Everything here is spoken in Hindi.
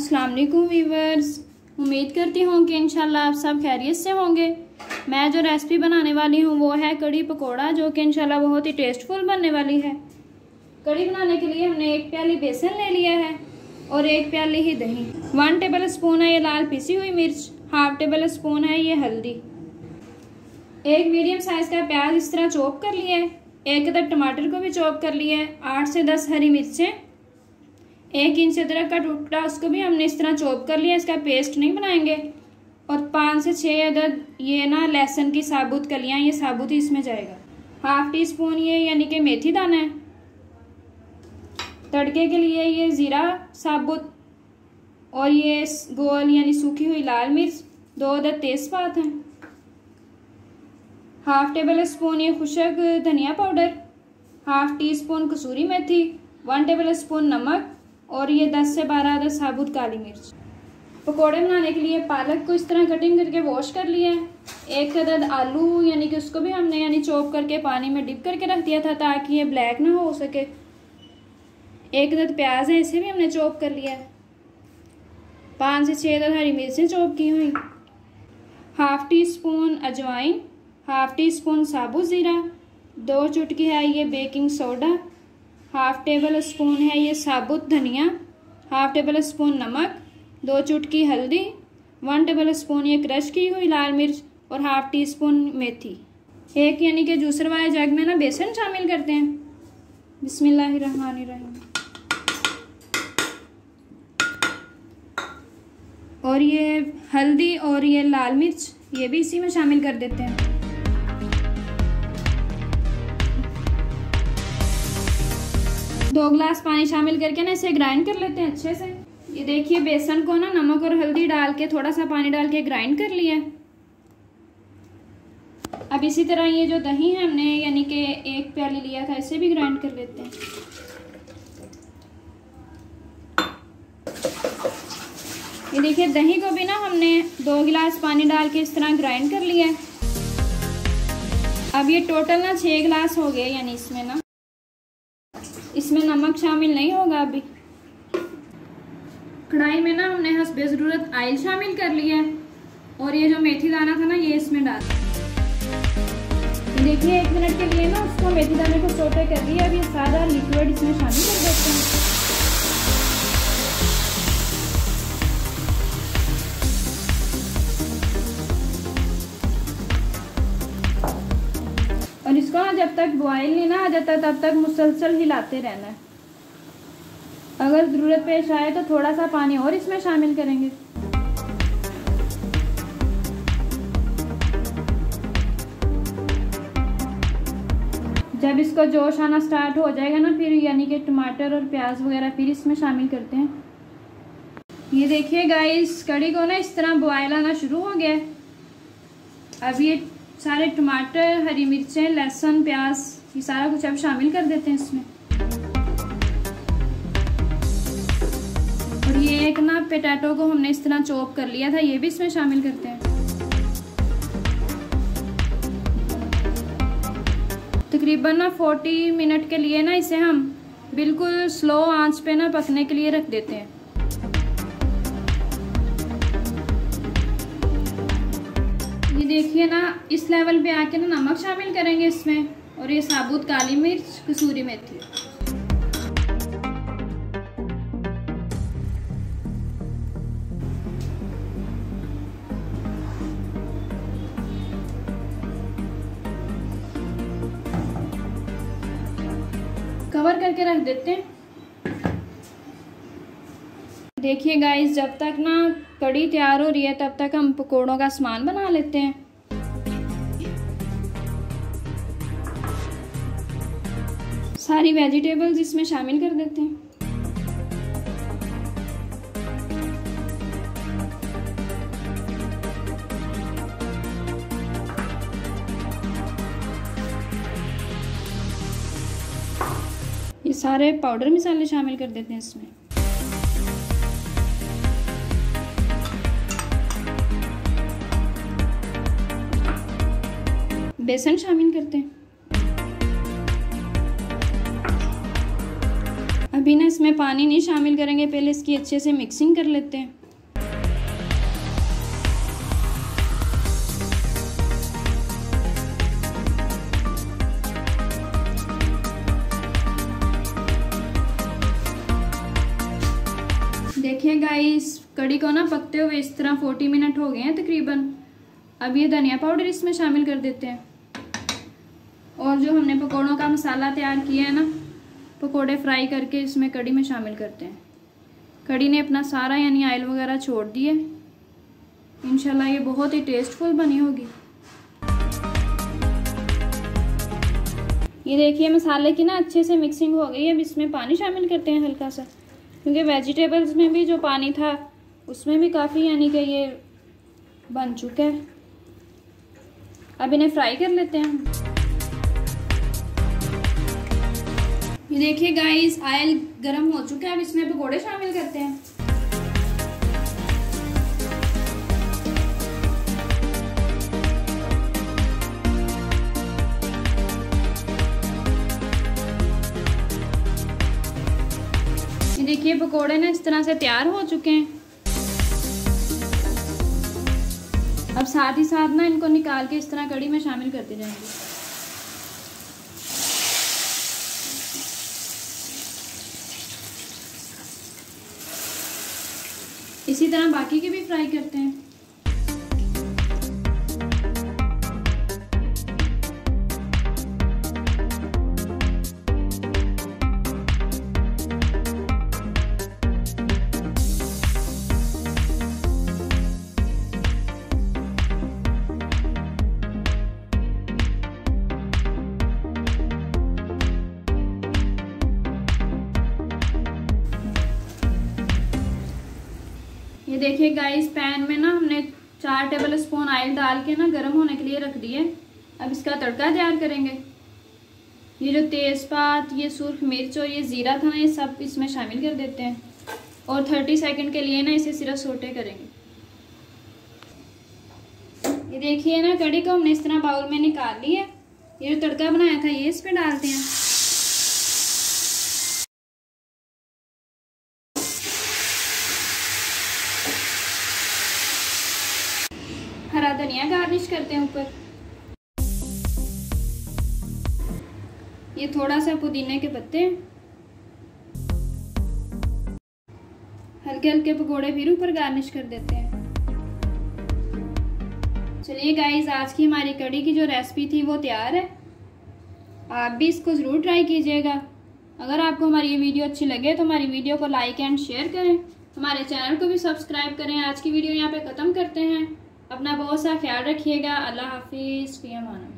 अस्सलाम वालेकुम व्यूअर्स, उम्मीद करती हूँ कि इंशाल्लाह आप सब खैरियत से होंगे। मैं जो रेसिपी बनाने वाली हूँ वो है कड़ी पकोड़ा, जो कि इंशाल्लाह बहुत ही टेस्टफुल बनने वाली है। कड़ी बनाने के लिए हमने 1 प्याली बेसन ले लिया है और 1 प्याली ही दही। 1 टेबल स्पून है ये लाल पिसी हुई मिर्च, 1/2 टेबल स्पून है ये हल्दी। 1 मीडियम साइज का प्याज इस तरह चॉप कर लिया है। 1 अदर टमाटर को भी चॉप कर लिया है। 8 से 10 हरी मिर्चें, 1 इंच अदरक का टुकड़ा उसको भी हमने इस तरह चॉप कर लिया। इसका पेस्ट नहीं बनाएंगे। और 5 से 6 अदद ये ना लहसुन की साबुत कलियां, ये साबुत ही इसमें जाएगा। 1/2 टीस्पून ये यानी कि मेथी दाना है। तड़के के लिए ये जीरा साबुत और ये गोल यानी सूखी हुई लाल मिर्च, 2 अदद तेजपात हैं। 1/2 टेबल स्पून ये खुशक धनिया पाउडर, 1/2 टीस्पून कसूरी मेथी, 1 टेबल स्पून नमक और ये 10 से 12 अदद साबुत काली मिर्च। पकोड़े बनाने के लिए पालक को इस तरह कटिंग करके वॉश कर लिया है। 1 अदद आलू यानी कि उसको भी हमने यानी चॉप करके पानी में डिप करके रख दिया था ताकि ये ब्लैक ना हो सके। 1 अदद प्याज है, इसे भी हमने चॉप कर लिया है। 5 से 6 अदद हरी मिर्चें चॉप की हुई। 1/2 टीस्पून अजवाइन, 1/2 टीस्पून साबुत ज़ीरा, 2 चुटकी है ये बेकिंग सोडा, 1/2 टेबल स्पून है ये साबुत धनिया, 1/2 टेबल स्पून नमक, 2 चुटकी हल्दी, 1 टेबल स्पून ये क्रश की हुई लाल मिर्च और 1/2 टीस्पून मेथी। एक यानी कि जूसर वाले जग में ना बेसन शामिल करते हैं। बिस्मिल्लाहिर्रहमानिर्रहीम। और ये हल्दी और ये लाल मिर्च ये भी इसी में शामिल कर देते हैं। दो गिलास पानी शामिल करके ना इसे ग्राइंड कर लेते हैं अच्छे से। ये देखिए बेसन को ना नमक और हल्दी डाल के थोड़ा सा पानी डाल के ग्राइंड कर लिया। अब इसी तरह ये जो दही है हमने यानी कि 1 प्याली लिया था, इसे भी ग्राइंड कर लेते हैं। ये देखिए दही को भी ना हमने 2 गिलास पानी डाल के इस तरह ग्राइंड कर लिया। अब ये टोटल ना 6 गिलास हो गए, यानी इसमें नमक शामिल नहीं होगा। अभी कढ़ाई में ना हमने हस्बे ज़रूरत ऑयल शामिल कर लिया है और ये जो मेथी दाना था ना ये इसमें डाल देखिए 1 मिनट के लिए ना उसको मेथी दाने को सोटे कर दिया। अब ये सारा लिक्विड इसमें शामिल कर देते हैं। और इसको ना जब तक बॉयल नहीं ना आ जाता तब तक मुसलसल हिलाते रहना है। अगर ज़रूरत पेश आए तो थोड़ा सा पानी और इसमें शामिल करेंगे। जब इसको जोश आना स्टार्ट हो जाएगा ना फिर यानी कि टमाटर और प्याज वगैरह फिर इसमें शामिल करते हैं। ये देखिए गाइस कड़ी को ना इस तरह बॉयल आना शुरू हो गया है। अब ये सारे टमाटर, हरी मिर्चें, लहसुन, प्याज ये सारा कुछ अब शामिल कर देते हैं इसमें। और ये एक ना पोटैटो को हमने इस तरह चॉप कर लिया था, ये भी इसमें शामिल करते हैं। तकरीबन ना 40 मिनट के लिए ना इसे हम बिल्कुल स्लो आंच पे ना पकने के लिए रख देते हैं। ये देखिए ना इस लेवल पे आके ना नमक शामिल करेंगे इसमें और ये साबुत काली मिर्च, कसूरी मेथी। कवर करके रख देते हैं। देखिए गाइस जब तक ना कड़ी तैयार हो रही है तब तक हम पकोड़ों का सामान बना लेते हैं। सारी वेजिटेबल्स इसमें शामिल कर देते हैं। ये सारे पाउडर मसाले शामिल कर देते हैं इसमें। बेसन शामिल करते हैं। अब अभी ना इसमें पानी नहीं शामिल करेंगे, पहले इसकी अच्छे से मिक्सिंग कर लेते हैं। देखिए गाइस, कड़ी को ना पकते हुए इस तरह 40 मिनट हो गए हैं तकरीबन। अब ये धनिया पाउडर इसमें शामिल कर देते हैं और जो हमने पकौड़ों का मसाला तैयार किया है ना, पकोड़े फ्राई करके इसमें कड़ी में शामिल करते हैं। कड़ी ने अपना सारा यानी ऑयल वगैरह छोड़ दिए। इंशाल्लाह ये बहुत ही टेस्टफुल बनी होगी। ये देखिए मसाले की ना अच्छे से मिक्सिंग हो गई है। अब इसमें पानी शामिल करते हैं हल्का सा, क्योंकि वेजिटेबल्स में भी जो पानी था उसमें भी काफ़ी यानी कि ये बन चुका है। अब इन्हें फ्राई कर लेते हैं। ये देखिए गाइस, ऑयल गरम हो चुका है। अब इसमें पकोड़े शामिल करते हैं। ये देखिए पकोड़े ना इस तरह से तैयार हो चुके हैं। अब साथ ही साथ ना इनको निकाल के इस तरह कड़ी में शामिल करते जाएंगे। इसी तरह बाकी के भी फ्राई करते हैं। ये देखिए गाइस, पैन में ना हमने 4 टेबल स्पून ऑयल डाल के ना गर्म होने के लिए रख दिए। अब इसका तड़का तैयार करेंगे। ये जो तेज़पात, ये सुर्ख मिर्च और ये ज़ीरा था ना, ये सब इसमें शामिल कर देते हैं और 30 सेकंड के लिए ना इसे सिर्फ सोटे करेंगे। ये देखिए ना, कड़ी को हमने इस तरह बाउल में निकाल ली है। ये जो तड़का बनाया था ये इस पे डालते हैं। हरा धनिया गार्निश करते हैं ऊपर। ये थोड़ा सा पुदीने के पत्ते, हल्के हल्के पकोड़े फिर ऊपर गार्निश कर देते हैं। चलिए गाइस, आज की हमारी कड़ी की जो रेसिपी थी वो तैयार है। आप भी इसको ज़रूर ट्राई कीजिएगा। अगर आपको हमारी ये वीडियो अच्छी लगे तो हमारी वीडियो को लाइक एंड शेयर करें। हमारे चैनल को भी सब्सक्राइब करें। आज की वीडियो यहाँ पे ख़त्म करते हैं। अपना बहुत सा ख्याल रखिएगा। अल्लाह हाफिज़। फ़ी अमान।